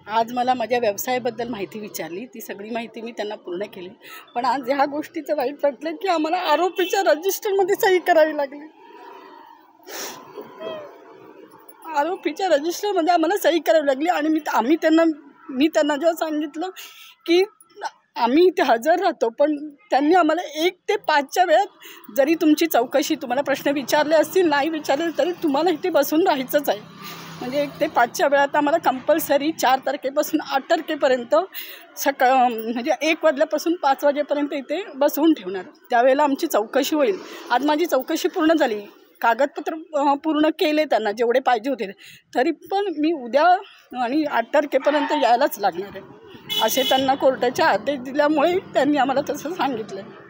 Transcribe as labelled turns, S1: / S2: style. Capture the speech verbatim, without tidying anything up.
S1: आज मला माझ्या व्यवसायाबद्दल माहिती विचारली, ती सगळी माहिती मी त्यांना पूर्ण केली. पण आज ह्या गोष्टीचं वाईट वाटलं की आम्हाला आरोपीच्या रजिस्टरमध्ये सही करावी लागली. आरोपीच्या रजिस्टरमध्ये आम्हाला सही करावी लागली आणि मी आम्ही त्यांना मी त्यांना जेव्हा सांगितलं की आम्ही इथे हजर राहतो, पण त्यांनी आम्हाला एक ते पाचच्या वेळात जरी तुमची चौकशी तुम्हाला प्रश्न विचारले असतील, नाही विचारले तरी तुम्हाला इथे बसून राहायचंच आहे. म्हणजे एक ते पाचच्या वेळात आम्हाला कंपल्सरी चार तारखेपासून आठ तारखेपर्यंत सकाळ म्हणजे एक वाजल्यापासून पाच वाजेपर्यंत इथे बसवून ठेवणार. त्यावेळेला आमची चौकशी होईल. आज माझी चौकशी पूर्ण झाली, कागदपत्र पूर्ण केले त्यांना जेवढे पाहिजे होते, तरी पण मी उद्या आणि आठ तारखेपर्यंत यायलाच लागणार आहे असे त्यांना कोर्टाचे आदेश दिल्यामुळे त्यांनी आम्हाला तसं सांगितलं.